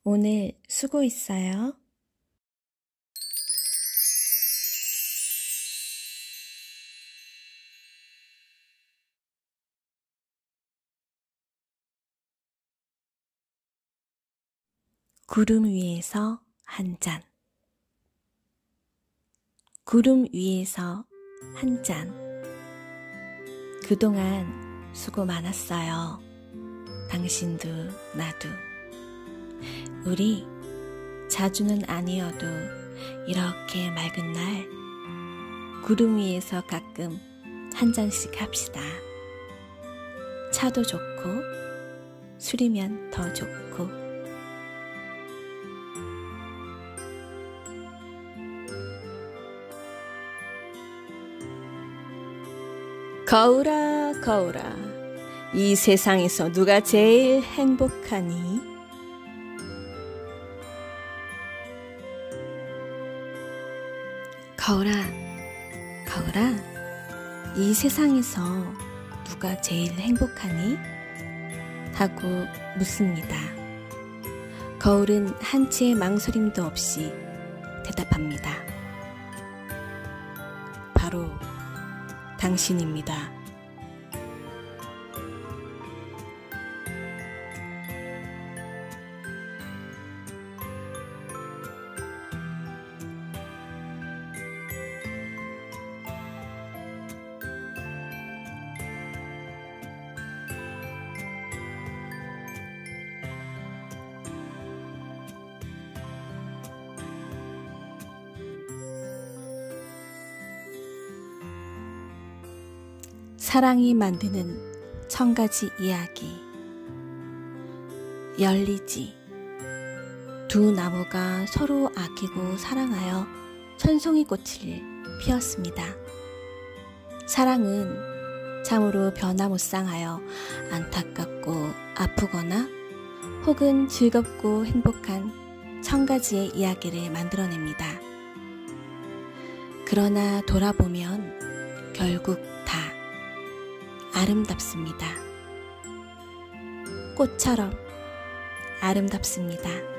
오늘 수고했어요. 구름 위에서 한 잔. 구름 위에서 한 잔. 그동안 수고 많았어요. 당신도 나도. 우리 자주는 아니어도 이렇게 맑은 날 구름 위에서 가끔 한 잔씩 합시다. 차도 좋고 술이면 더 좋고. 거울아, 거울아, 이 세상에서 누가 제일 행복하니? 거울아, 거울아, 이 세상에서 누가 제일 행복하니? 하고 묻습니다. 거울은 한치의 망설임도 없이 대답합니다. 바로 당신입니다. 사랑이 만드는 1000가지 이야기. 열리지. 두 나무가 서로 아끼고 사랑하여 천송이 꽃을 피웠습니다. 사랑은 참으로 변화무쌍하여 안타깝고 아프거나 혹은 즐겁고 행복한 1000가지의 이야기를 만들어냅니다. 그러나 돌아보면 결국 다 아름답습니다. 꽃처럼 아름답습니다.